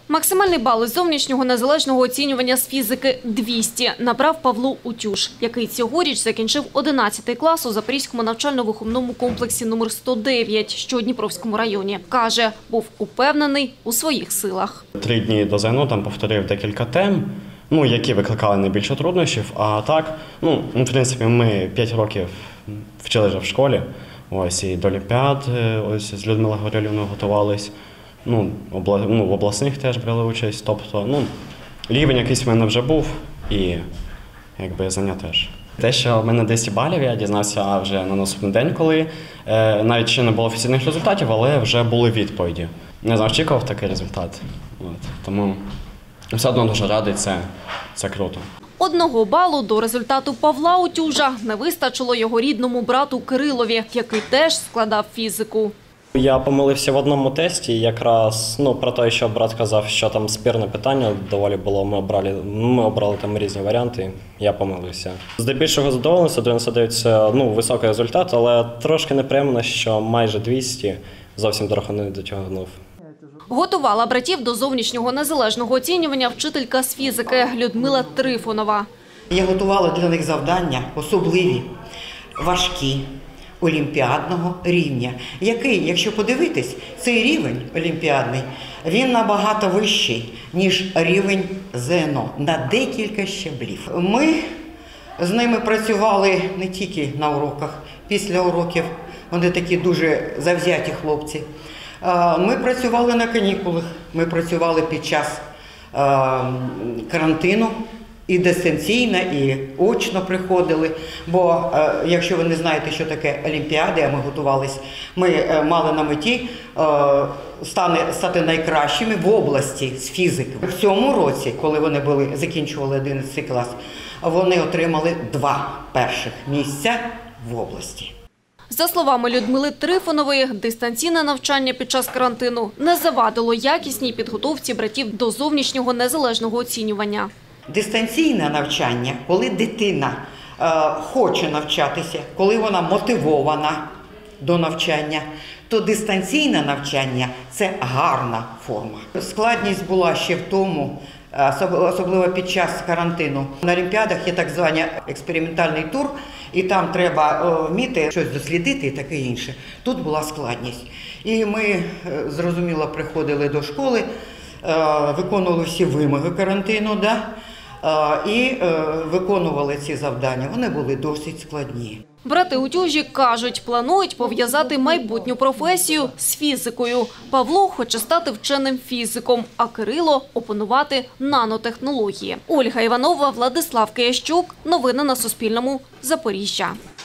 Максимальний бал із зовнішнього незалежного оцінювання з фізики – 200 набрав Павло Утюж, який цьогоріч закінчив 11 клас у Запорізькому навчально-виховному комплексі номер 109, що у Дніпровському районі. Каже, був упевнений у своїх силах. 3 дні до ЗНО там повторив декілька тем, які викликали найбільше труднощів. А так, в принципі, ми 5 років вчили вже в школі. Ось і до Олімпіад з Людмилою Гаврилівною готувались. В обласних теж брали участь. Тобто, рівень якийсь в мене вже був і знання теж. Те, що в мене 10 балів, я дізнався вже на наступний день, коли навіть ще не було офіційних результатів, але вже були відповіді. Не очікував такий результат. Тому все одно дуже радий, це круто. 1 балу до результату Павла Утюжа не вистачило його рідному брату Кирилові, який теж складав фізику. Я помилився в одному тесті, якраз про те, що брат казав, що там спірне питання доволі було, ми обрали там різні варіанти, я помилився. Здебільшого задоволений, 99 – це високий результат, але трошки неприємно, що майже 200 зовсім трохи не дотягнув. Готувала братів до зовнішнього незалежного оцінювання вчителька з фізики Людмила Трифонова. Я готувала для них завдання особливі, важкі, олімпіадного рівня, який, якщо подивитись, цей рівень олімпіадний, він набагато вищий, ніж рівень ЗНО, на декілька щаблів. Ми з ними працювали не тільки на уроках, після уроків, вони такі дуже завзяті хлопці. Ми працювали на канікулах, ми працювали під час карантину, і дистанційно, і очно приходили. Бо, якщо ви не знаєте, що таке олімпіади, а ми готувалися, ми мали на меті стати найкращими в області з фізики. В цьому році, коли вони закінчували 11 клас, вони отримали 2 перших місця в області. За словами Людмили Трифонової, дистанційне навчання під час карантину не завадило якісній підготовці братів до зовнішнього незалежного оцінювання. Дистанційне навчання, коли дитина хоче навчатися, коли вона мотивована до навчання, то дистанційне навчання – це гарна форма. Складність була ще в тому, особливо під час карантину. На олімпіадах є так званий експериментальний тур, і там треба вміти щось дослідити і таке інше. Тут була складність. І ми, зрозуміло, приходили до школи, виконували всі вимоги карантину, і виконували ці завдання. Вони були досить складні. Брати Утюжі кажуть, планують пов'язати майбутню професію з фізикою. Павло хоче стати вченим фізиком, а Кирило – опанувати нанотехнології. Ольга Іванова, Владислав Киящук. Новини на Суспільному. Запоріжжя.